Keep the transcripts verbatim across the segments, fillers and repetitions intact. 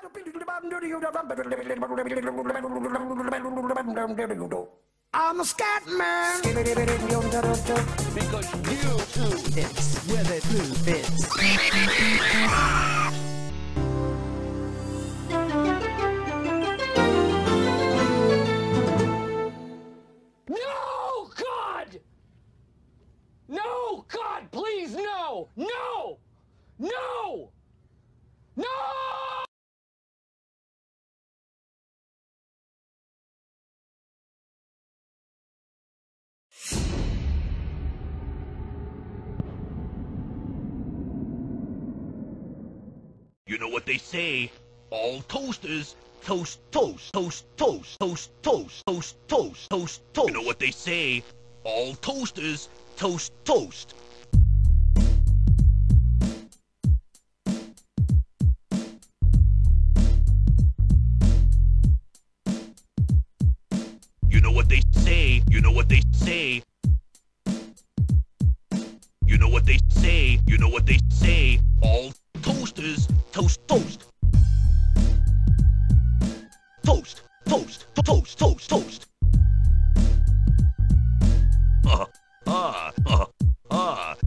I'm a scat man. Because you It's where the blue fits. No, God! No, God, please, no! No! No! No! You know what they say, all toasters toast, toast, toast, toast, toast, toast, toast, toast, toast, toast. You know what they say, all toasters toast, toast. You know what they say, you know what they say. You know what they say, you know what they say, all toasters toast, toast. Toast, toast, toast, toast, toast. Uh, uh, uh, uh.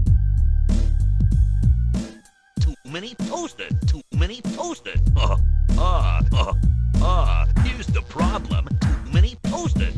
Too many toasted, too many toasted. Uh, uh, uh, uh. Here's the problem, too many toasted.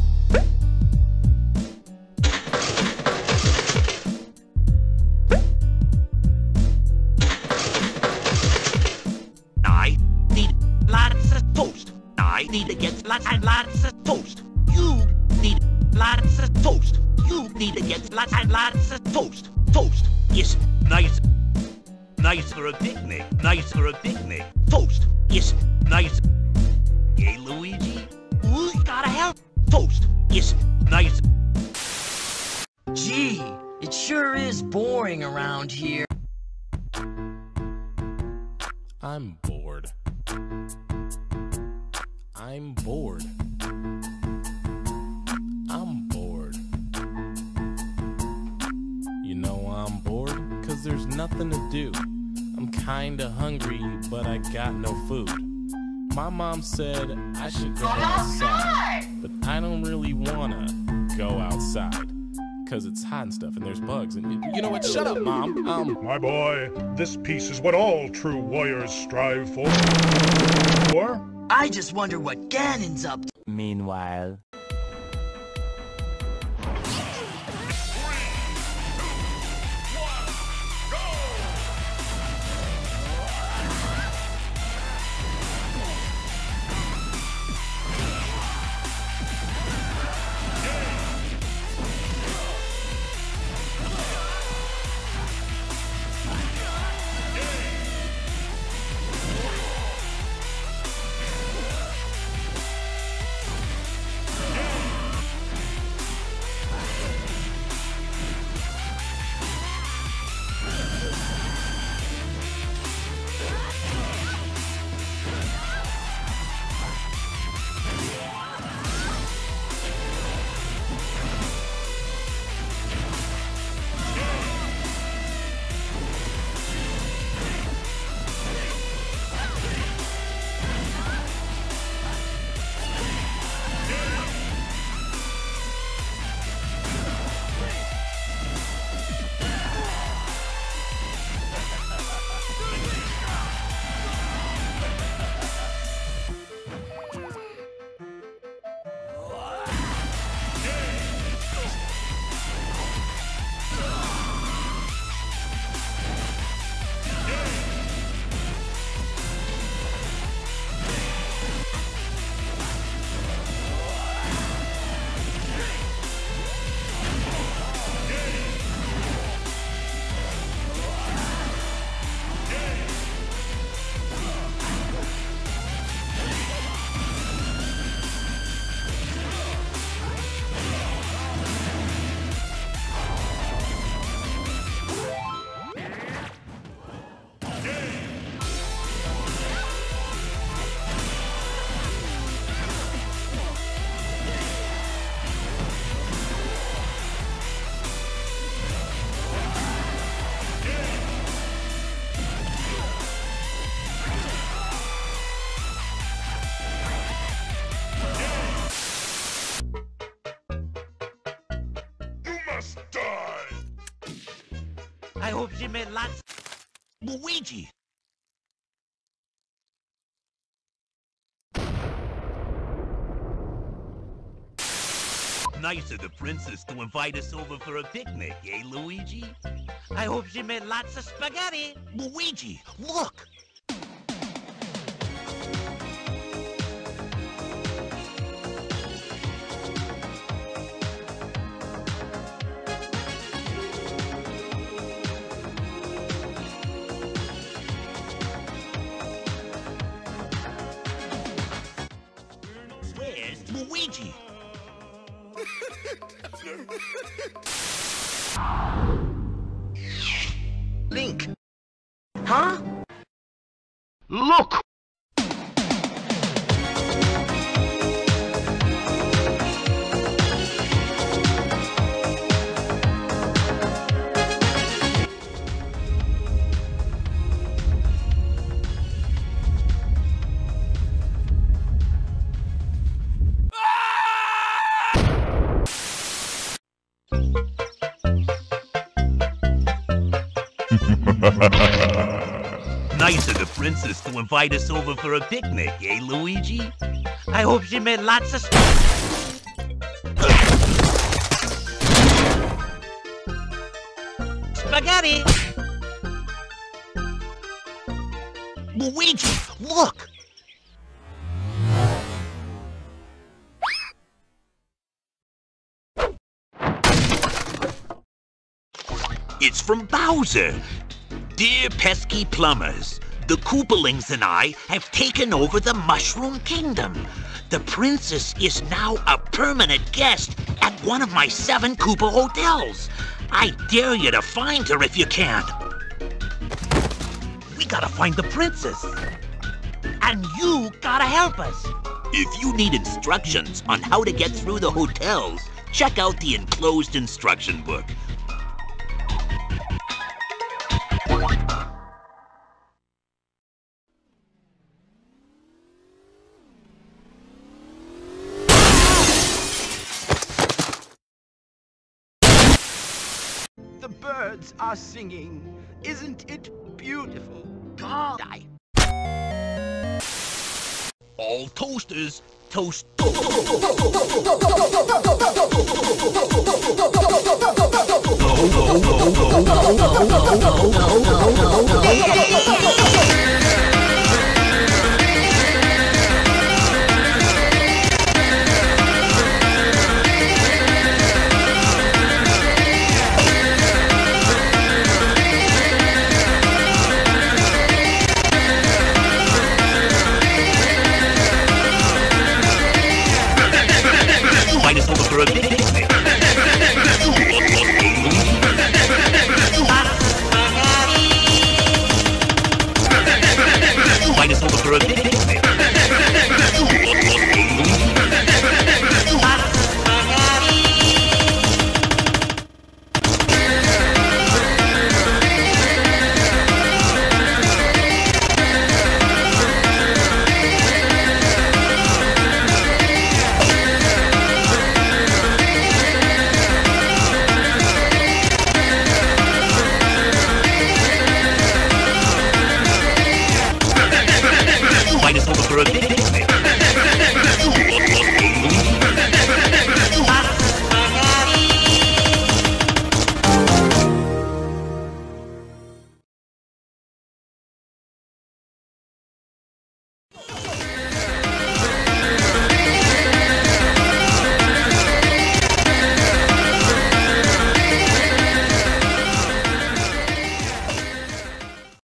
I need lots of toast. I need to get lots and lots of toast. You need lots of toast. You need to get lots and lots of toast. Toast is nice. Nice for a picnic. Nice for a picnic. Toast is nice. Hey, Luigi? Who's gotta help? Toast is nice. Gee, it sure is boring around here. I'm bored. I'm bored. I'm bored. You know I'm bored? Cause there's nothing to do. I'm kinda hungry, but I got no food. My mom said I should go outside, but I don't really wanna go outside. Cause it's hot and stuff and there's bugs and you know what? Shut up, Mom. Um My boy, this peace is what all true warriors strive for. For? I just wonder what Ganon's up to. Meanwhile. I hope she made lots. Luigi! Nice of the princess to invite us over for a picnic, eh, Luigi? I hope she made lots of spaghetti. Luigi, look! Where's Luigi? Link. Huh? Look! Nice of the princess to invite us over for a picnic, eh, Luigi? I hope she made lots of spaghetti! Luigi, look! It's from Bowser. Dear pesky plumbers, the Koopalings and I have taken over the Mushroom Kingdom. The princess is now a permanent guest at one of my seven Koopa hotels. I dare you to find her if you can. We gotta find the princess. And you gotta help us. If you need instructions on how to get through the hotels, check out the enclosed instruction book. The birds are singing. Isn't it beautiful? God, I... All toasters, toast toast. Invite us over for a picnic. Invite us over for a picnic. Invite us over for a picnic.